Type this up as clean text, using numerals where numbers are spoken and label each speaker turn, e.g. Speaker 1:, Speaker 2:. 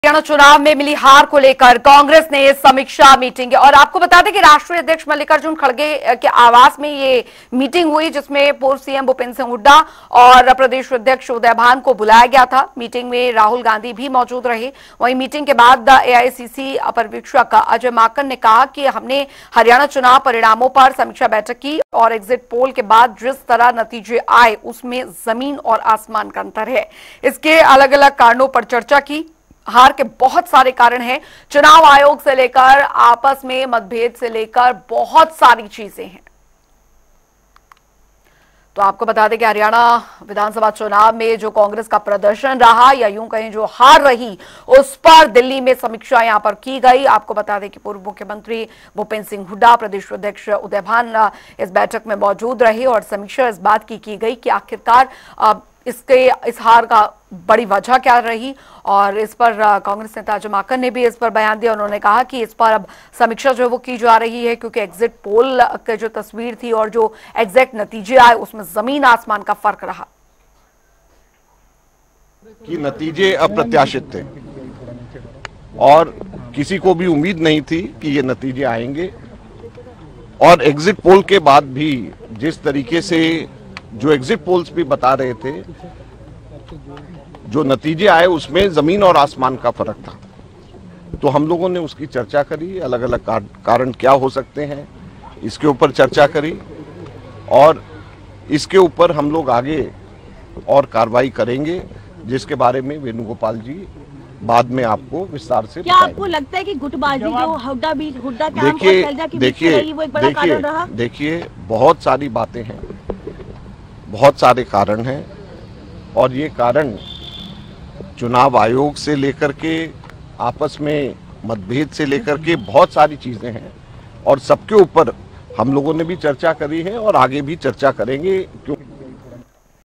Speaker 1: हरियाणा चुनाव में मिली हार को लेकर कांग्रेस ने समीक्षा मीटिंग और आपको बता दें कि राष्ट्रीय अध्यक्ष मल्लिकार्जुन खड़गे के आवास में ये मीटिंग हुई, जिसमें पूर्व सीएम भूपेंद्र सिंह हुड्डा और प्रदेश अध्यक्ष उदय भान को बुलाया गया था। मीटिंग में राहुल गांधी भी मौजूद रहे। वहीं मीटिंग के बाद एआईसीसी पर्यवेक्षक अजय माकन ने कहा कि हमने हरियाणा चुनाव परिणामों पर समीक्षा बैठक की और एग्जिट पोल के बाद जिस तरह नतीजे आए उसमें जमीन और आसमान का अंतर है। इसके अलग अलग कारणों पर चर्चा की। हार के बहुत सारे कारण हैं, चुनाव आयोग से लेकर आपस में मतभेद से लेकर बहुत सारी चीजें हैं। तो आपको बता दें कि हरियाणा विधानसभा चुनाव में जो कांग्रेस का प्रदर्शन रहा या यूं कहें जो हार रही, उस पर दिल्ली में समीक्षा यहां पर की गई। आपको बता दें कि पूर्व मुख्यमंत्री भूपेंद्र सिंह हुड्डा, प्रदेश अध्यक्ष उदय भान इस बैठक में मौजूद रहे और समीक्षा इस बात की गई कि आखिरकार इस हार का बड़ी वजह क्या रही। और इस पर कांग्रेस नेता अजय माकन ने भी इस पर बयान दिया। उन्होंने कहा कि इस पर अब समीक्षा जो है वो की जा रही है, क्योंकि एग्जिट पोल की जो तस्वीर थी और जो एग्जैक्ट नतीजे आए उसमें जमीन आसमान का फर्क रहा।
Speaker 2: कि नतीजे अप्रत्याशित थे और किसी को भी उम्मीद नहीं थी कि ये नतीजे आएंगे। और एग्जिट पोल के बाद भी जिस तरीके से जो एग्जिट पोल्स भी बता रहे थे, जो नतीजे आए उसमें जमीन और आसमान का फर्क था। तो हम लोगों ने उसकी चर्चा करी, अलग अलग कारण क्या हो सकते हैं इसके ऊपर चर्चा करी और इसके ऊपर हम लोग आगे और कार्रवाई करेंगे, जिसके बारे में वेणुगोपाल जी बाद में आपको विस्तार से
Speaker 3: क्या आपको लगता है कि गुटबाजी जो हुड्डा कैंप और सैलजा की बीच में रही, वो एक बड़ा कारण रहा?
Speaker 2: देखिए, बहुत सारी बातें हैं, बहुत सारे कारण हैं और ये कारण चुनाव आयोग से लेकर के आपस में मतभेद से लेकर के बहुत सारी चीजें हैं और सबके ऊपर हम लोगों ने भी चर्चा करी है और आगे भी चर्चा करेंगे। क्यों